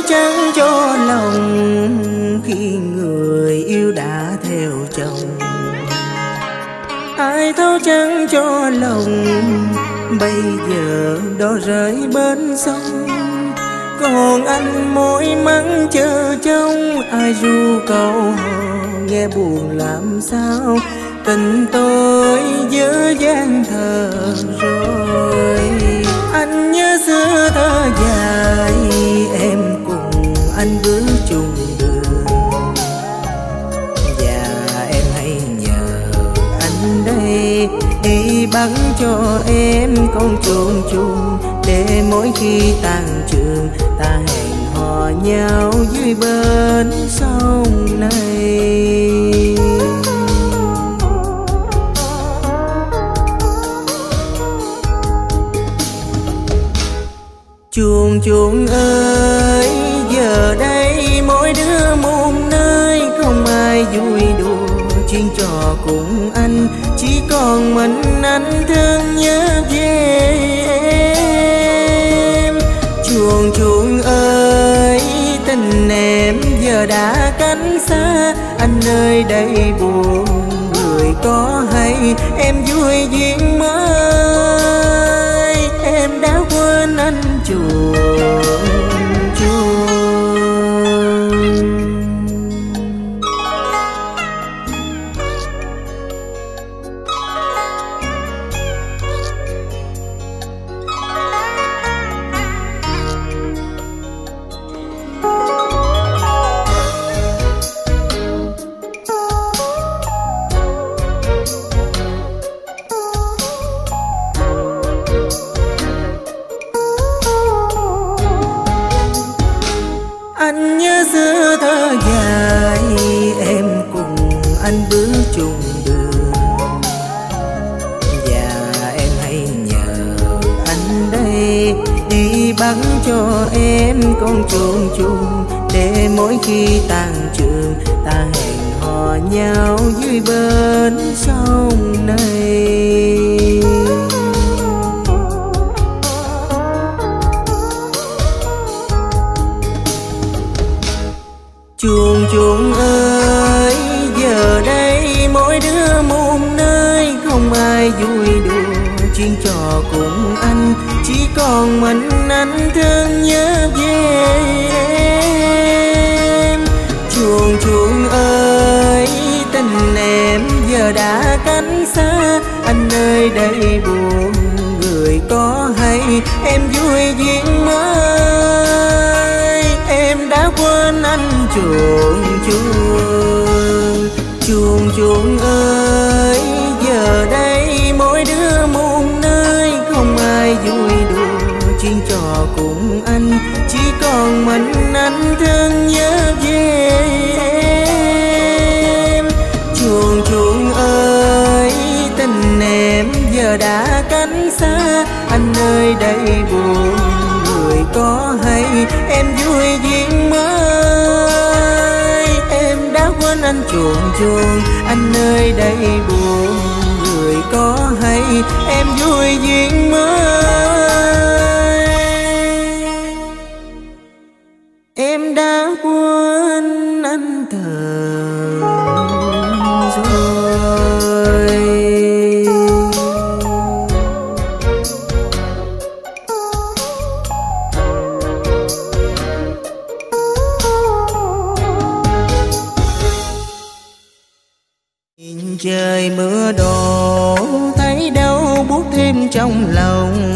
trắng cho lòng khi người yêu đã theo chồng. Ai thấu trắng cho lòng bây giờ đó rơi bên sông. Còn anh mỏi mắng chờ trông ai ru câu hò nghe buồn làm sao. Tình tôi dở dang thờ rồi. Anh nhớ xưa thơ dài em cùng anh bước chung đường. Và em hãy nhờ anh đây đi bắn cho em con chuồn chuồn, để mỗi khi tan trường ta hẹn hò nhau dưới bên sông này. Chuồn chuồn ơi, giờ đây mỗi đứa một nơi, không ai vui đùa chuyên trò cùng anh, chỉ còn mình anh thương nhớ về em. Chuồn chuồn ơi, tình em giờ đã cánh xa, anh nơi đây buồn người có hay em vui duyên mới. Em đã quên anh chuồn chuồn. Anh nhớ xưa thơ dài em cùng anh bước chung đường. Và em hãy nhờ anh đây đi bắn cho em con chuồn chuồn, để mỗi khi tan trường ta hẹn hò nhau dưới bên sông này. Chuồn chuồn ơi, giờ đây mỗi đứa một nơi, không ai vui đùa chuyên trò cùng anh, chỉ còn mình anh thương nhớ về em. Chuồn chuồn ơi, tình em giờ đã cánh xa, anh nơi đây buồn người có hay em vui duyên mới. Em đã quên anh chuồn chuồn. Chuồn chuồn ơi, giờ đây mỗi đứa một nơi, không ai vui đùa chuyên trò cùng anh, chỉ còn mình anh thương nhớ về em. Chuồn chuồn ơi, tình em giờ đã cánh xa, anh nơi đây buồn người có hay em vui duyên mới. Em đã quên anh chuồn chuồn, anh nơi đây buồn người có hay em vui duyên mới. Em đã quên anh thờ rồi. Trời mưa đổ thấy đau buốt thêm trong lòng,